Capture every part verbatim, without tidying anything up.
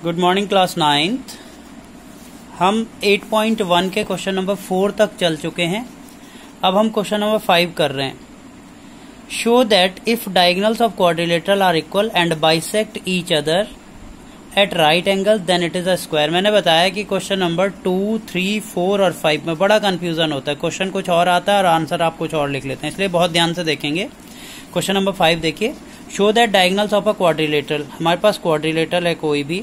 Good morning class ninth. हम eight point one के question number four तक चल चुके हैं। अब हम क्वेश्चन नंबर फाइव कर रहे हैं। Show that if diagonals of quadrilateral are equal and bisect each other at right angle then it is a square. मैंने बताया कि question number two, three, four और फाइव में बड़ा कंफ्यूजन होता है। क्वेश्चन कुछ और आता है और आंसर आप कुछ और लिख लेते हैं, इसलिए बहुत ध्यान से देखेंगे। क्वेश्चन नंबर फाइव देखिए। Show that diagonals of a quadrilateral, हमारे पास क्वाड्रिलेटरल है कोई भी,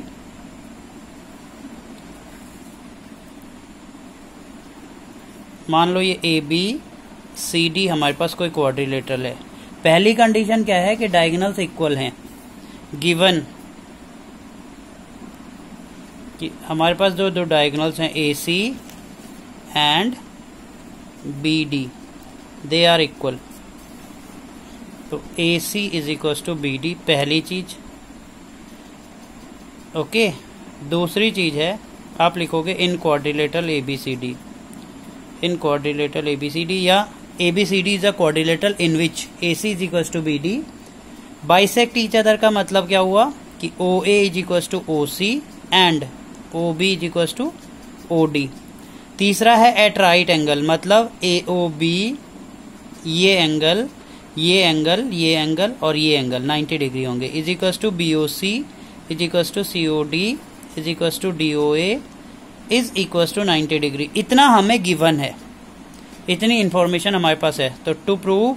मान लो ये ए बी सी डी हमारे पास कोई क्वाड्रिलेटरल है। पहली कंडीशन क्या है कि डायगोनल्स इक्वल हैं। गिवन कि हमारे पास जो दो डायगोनल्स हैं A C and B D, they are equal. तो A C is equal to B D, पहली चीज। ओके, दूसरी चीज है आप लिखोगे in quadrilateral A B C D, in quadrilateral A B C D, या A B C D is a quadrilateral in which A C is equal to B D bisect each other. का मतलब क्या हुआ कि O A is equal to O C and O B is equal to O D. तीसरा है at right angle, मतलब A O B, ये angle, ये एंगल, ये एंगल और ये एंगल नाइन्टी डिग्री होंगे, is equal to B O C is equal to C O D is equal to D O A is equal to ninety degree. इतना हमें given है, इतनी इंफॉर्मेशन हमारे पास है। तो टू प्रूव,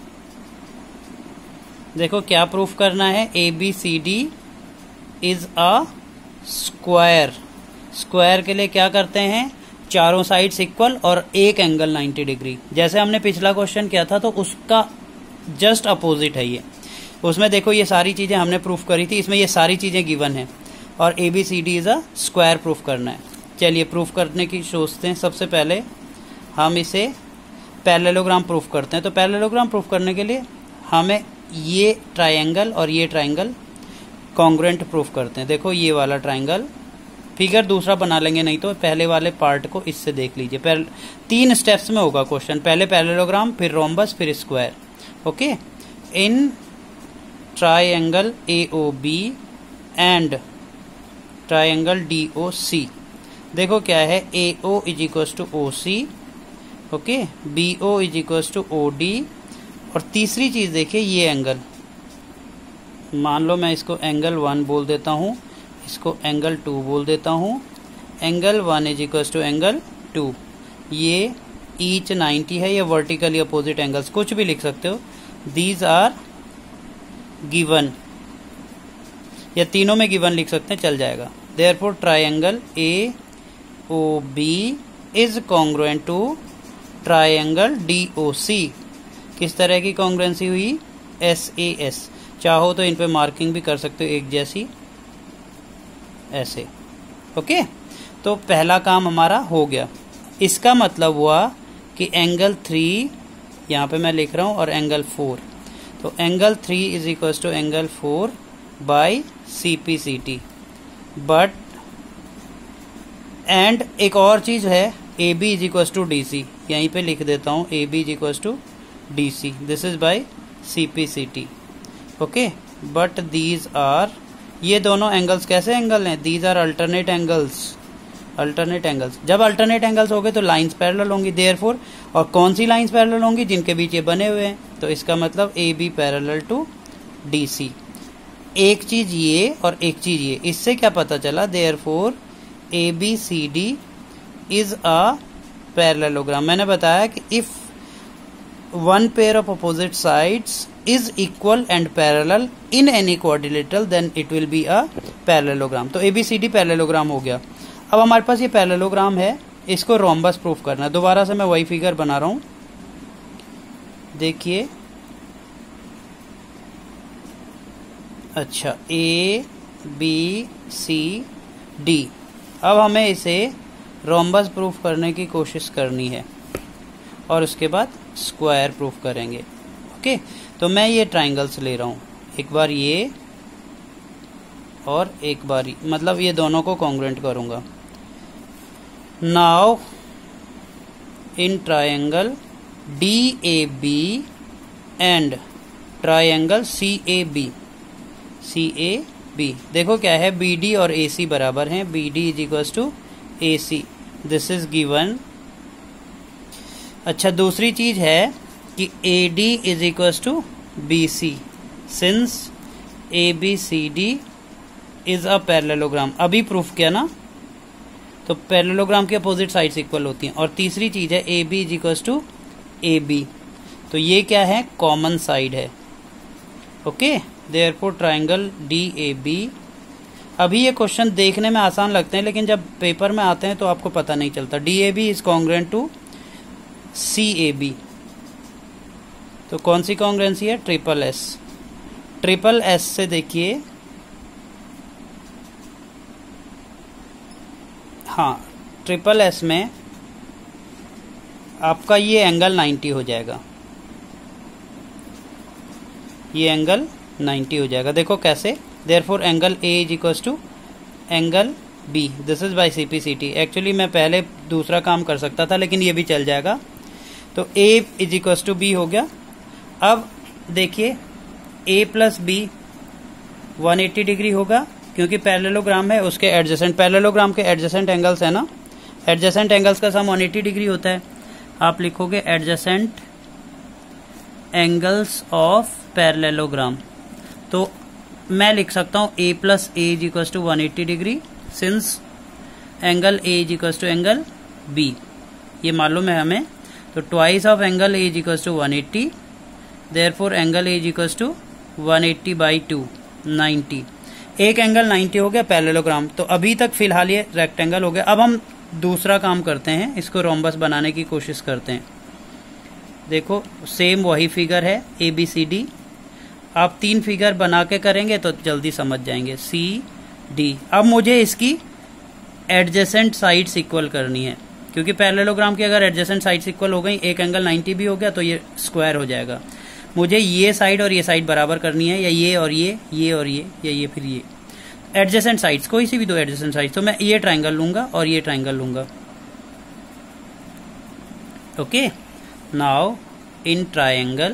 देखो क्या प्रूफ करना है, A B C D is a square. Square के लिए क्या करते हैं, चारों साइड्स इक्वल और एक एंगल नाइन्टी डिग्री। जैसे हमने पिछला क्वेश्चन किया था तो उसका जस्ट अपोजिट है ये। उसमें देखो ये सारी चीजें हमने प्रूफ करी थी, इसमें ये सारी चीजें गिवन है और A B C D is a square proof करना है। चलिए प्रूफ करने की सोचते हैं। सबसे पहले हम इसे पैरेललोग्राम प्रूफ करते हैं। तो पैरेललोग्राम प्रूफ करने के लिए हमें ये ट्रायंगल और ये ट्रायंगल कॉन्ग्रुएंट प्रूफ करते हैं। देखो ये वाला ट्रायंगल, फिगर दूसरा बना लेंगे, नहीं तो पहले वाले पार्ट को इससे देख लीजिए। पहले तीन स्टेप्स में होगा क्वेश्चन, पहले पैरेललोग्राम, फिर रोम्बस, फिर square. Okay, in triangle A O B and triangle D O C, देखो क्या है, A O is equal to O C, okay, B O is equal to O D. और तीसरी चीज देखिए ये एंगल, मान लो मैं इसको एंगल वन बोल देता हूं, इसको एंगल टू बोल देता हूं। Angle one is equal to angle two, ये ईच नाइन्टी है, ये वर्टिकली अपोजिट एंगल्स, कुछ भी लिख सकते हो। दीज आर गिवन, या तीनों में गिवन लिख सकते हैं, चल जाएगा। Therefore triangle A O B is congruent to triangle D O C. किस तरह की कॉन्ग्रुएंसी हुई, एस ए एस। चाहो तो इन पे मार्किंग भी कर सकते हो एक जैसी, ऐसे। ओके, तो पहला काम हमारा हो गया। इसका मतलब हुआ कि एंगल थ्री, यहाँ पे मैं लिख रहा हूं, और एंगल फोर, तो angle three is equal to angle four by C P C T. But and एक और चीज है, A B is equal to D C, यहीं पे लिख देता हूं, A B is equal to D C, this is by C P C T. Okay, but these are, ये दोनों एंगल्स कैसे एंगल हैं, these are alternate angles. Alternate angles, जब अल्टरनेट एंगल्स हो गए तो लाइंस पैरेलल होंगी, देयरफॉर। और कौन सी लाइंस पैरेलल होंगी, जिनके बीच ये बने हुए हैं। तो इसका मतलब A B parallel to D C. एक चीज ये और एक चीज ये, इससे क्या पता चला, therefore A B C D is a parallelogram. मैंने बताया कि if one pair of opposite sides is equal and parallel in any quadrilateral then it will be a parallelogram। तो A B C D parallelogram हो गया। अब हमारे पास ये parallelogram है, इसको रोम्बस प्रूफ करना है। दोबारा से मैं वही फिगर बना रहा हूं, देखिए। अच्छा, A B C D, अब हमें इसे रोम्बस प्रूफ करने की कोशिश करनी है और उसके बाद स्क्वायर प्रूफ करेंगे। ओके, तो मैं ये ट्राइंगल्स ले रहा हूं, एक बार ये और एक बार ये, मतलब ये दोनों को कॉन्ग्रुएंट करूंगा। Now in triangle D A B and triangle C A B, C A B. देखो क्या है, बी डी और ए सी बराबर हैं, B D is equal to A C, this is given. अच्छा, दूसरी चीज है कि A D is equal to B C, since A B C D is a parallelogram. अभी प्रूफ किया ना, तो पैरेललोग्राम की अपोजिट साइड्स इक्वल होती हैं। और तीसरी चीज है A B is equal to A B, तो ये क्या है, कॉमन साइड है। Okay, therefore triangle D A B. अभी ये क्वेश्चन देखने में आसान लगते हैं, लेकिन जब पेपर में आते हैं तो आपको पता नहीं चलता। D A B is congruent to C A B, तो कौन सी कॉन्ग्रुएंसी है, ट्रिपल एस। ट्रिपल एस से देखिए, हाँ, ट्रिपल एस में आपका ये एंगल नाइन्टी हो जाएगा, ये एंगल नाइन्टी हो जाएगा। देखो कैसे, therefore angle A is equal to angle B, this is by C P C T. Actually मैं पहले दूसरा काम कर सकता था, लेकिन ये भी चल जाएगा। तो A is equal to B हो गया। अब देखिए, A plus B one eighty degree होगा, क्योंकि पैरेललोग्राम है, उसके एडजेसेंट, पैरेललोग्राम के एडजेसेंट एंगल्स है ना, एडजेसेंट एंगल्स का सम वन एट्टी डिग्री होता है। आप लिखोगे एडजेसेंट एंगल्स ऑफ पैरेललोग्राम, तो मैं लिख सकता हूं A plus A is equal to one eighty degree, since angle A is equal to angle B, ये मालूम है हमें। तो twice of angle A is equal to one eighty, therefore angle A is equal to one eighty by two, ninety. एक angle ninety हो गया parallelogram. तो अभी तक फिलहाल ये रेक्टेंगल हो गया। अब हम दूसरा काम करते हैं, इसको रोम्बस बनाने की कोशिश करते हैं। देखो सेम वही फिगर है ए बी सी डी, आप तीन फिगर बना के करेंगे तो जल्दी समझ जाएंगे। सी डी, अब मुझे इसकी एडजेसेंट साइड्स इक्वल करनी है, क्योंकि पैरेललोग्राम की अगर एडजेसेंट साइड्स इक्वल हो गई, एक एंगल नाइन्टी भी हो गया, तो ये स्क्वायर हो जाएगा। मुझे ये साइड और ये साइड बराबर करनी है, या ये और ये, ये और ये, या ये फिर ये एडजेसेंट साइड्स, कोई सी भी दो एडजेसेंट साइड्स। तो मैं ये ट्राइंगल लूंगा और ये ट्राइंगल लूंगा। Okay, now in triangle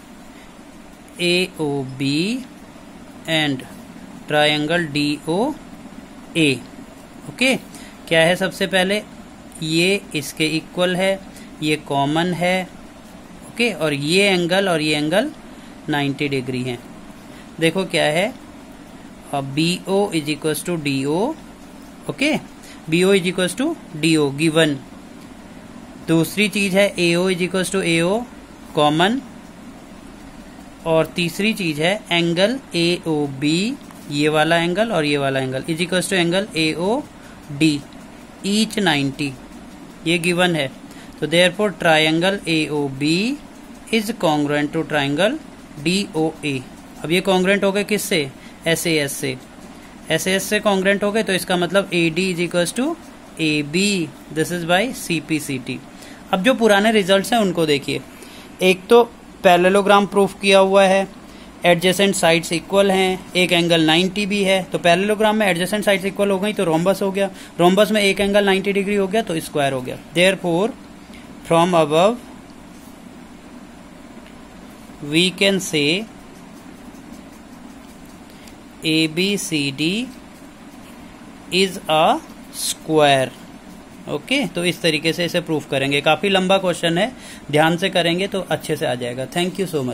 A O B and triangle D O A. Okay, क्या है, सबसे पहले ये इसके इक्वल है, ये कॉमन है। ओके okay, और ये एंगल और ये एंगल नाइन्टी डिग्री है। देखो क्या है, B O is equal to D O. Okay, B O is equal to D O given. दूसरी चीज है A O is equal to A O, common. और तीसरी चीज है एंगल ए ओ बी, ये वाला एंगल और ये वाला angle is equal to angle A O D, each ninety, ये गिवन है। तो therefore triangle A O B is congruent to triangle D O A. अब ये कॉन्ग्रुएंट हो गए किससे, एस ए एस से, एस ए एस से कॉन्ग्रुएंट हो गए, तो इसका मतलब A D is equal to A B, this is by C P C T. अब जो पुराने रिजल्ट्स हैं उनको देखिए, एक तो पैरेललोग्राम प्रूफ किया हुआ है, एडजेसेंट साइड्स इक्वल हैं, एक एंगल नाइन्टी भी है। तो पैरेललोग्राम में एडजेसेंट साइड्स इक्वल हो गई तो रोम्बस हो गया, रोम्बस में एक एंगल नाइन्टी डिग्री हो गया तो स्क्वायर हो गया। Therefore from above we can say A B C D is a square. Okay, तो इस तरीके से इसे प्रूफ करेंगे। काफी लंबा क्वेश्चन है, ध्यान से करेंगे तो अच्छे से आ जाएगा। Thank you so much.